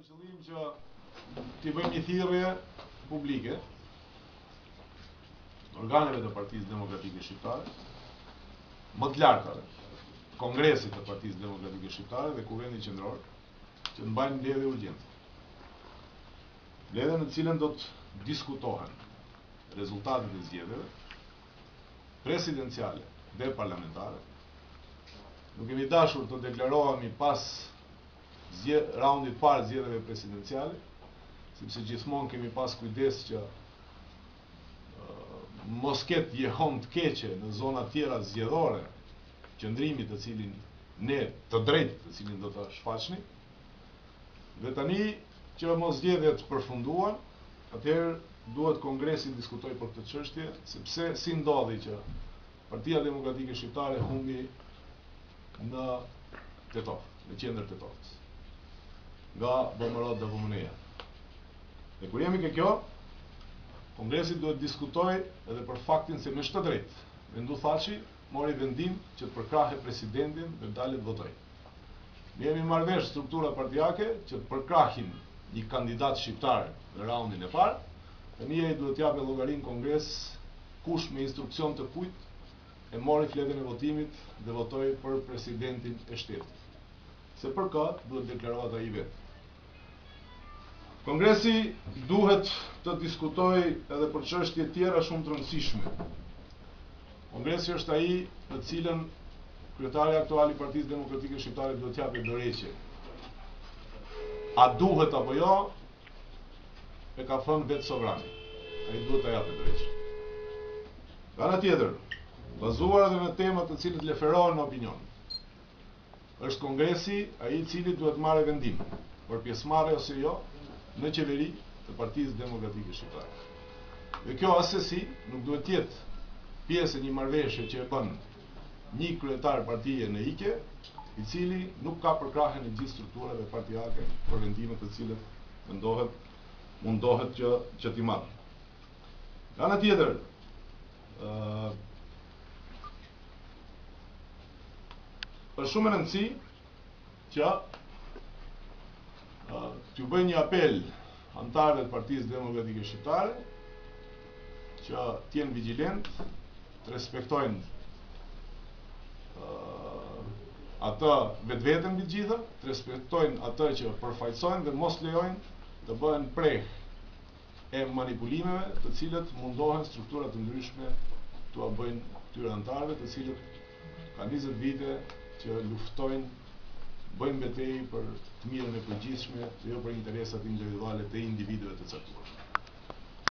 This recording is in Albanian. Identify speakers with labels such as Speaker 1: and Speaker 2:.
Speaker 1: për qëllim që t'i bëjmë një thirrje publike organeve të Partisë Demokratike Shqiptare, më të lartave, Kongresit të Partisë Demokratike Shqiptare dhe Kuvendit Qendror, që të mbajnë mbledhje urgjente. Mbledhje në të cilën do të diskutohen rezultatet e zgjedhjeve presidenciale dhe parlamentare. Nuk kemi dashur të deklarohemi pas raundit parë zgjedhjeve presidenciale, sepse gjithmonë kemi pas kujdes që mos ketë jehon të keqe në zona tjera zgjedhore, qëndrimit të cilin ne të drejtë të cilin do të shfaqni. Dhe tani që mos zgjedhjet përfunduan, atëherë duhet Kongresi të diskutojë për këtë çështje, sepse si ndodhi që Partia Demokratike Shqiptare humbi në Tetov, në qendër Tetovës, nga BMR dhe VMN-ja. Dhe kur jemi ke kjo, Kongresi duhet diskutojë edhe për faktin se me çdo drejtë Mendu Thaçi mori vendim që të përkrahe presidentin dhe dalë të votojë. Ne jemi marrë vesh struktura partijake që të përkrahin një kandidat shqiptar në raundin e parë, tani ai duhet t'japë llogarin Kongres kush me instruksion të kujt e mori fletën e votimit dhe votoi për presidentin e shtetit. Se për këtë duhet deklarohet ai vetë. Kongresi duhet të diskutojë edhe për çështje tjera shumë të rëndësishme. Kongresi është ai në cilën kryetari aktual i Partisë Demokratike Shqiptare duhet t'japë dorëheqje. A duhet apo jo? E ka thënë vetë sovrani. Ai duhet ta japë dorëheqje. Nga ana tjetër, bazuar edhe në tema të cilët leferohen në opinion, është Kongresi ai i cili duhet marrë vendim për pjesëmarrje ose jo në qeveri të Partisë Demokratike Shqiptare. Dhe kjo asesi nuk duhet jetë pjesë e një marrëveshje që e bën një kryetar partije në ikje, i cili nuk ka përkrahje në gjithë strukturave partijake për vendimet të cilët mundohet që t'i marrë. Nga ana tjetër, është shumë e rëndësishme që t'ju bëj një apel anëtarëve të Partisë Demokratike Shqiptare që t'jenë vigjilent, të respektojnë atë vetveten mbi të gjitha, të respektojnë atë që përfaqësojnë dhe mos lejojnë të bëhen prehë e manipulimeve të cilët mundohen struktura të ndryshme t'ua bëjnë këtyre anëtarëve, të cilët kanë 20 vite që luftojnë, bëjnë betejë për të mirën e përgjithshme, jo për interesat individuale të individëve të caktuar.